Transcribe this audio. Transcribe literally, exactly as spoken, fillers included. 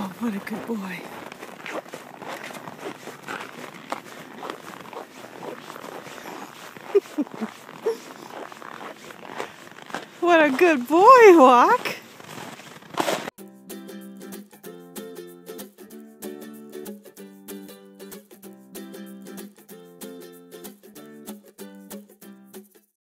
Oh, what a good boy. What a good boy, Walk.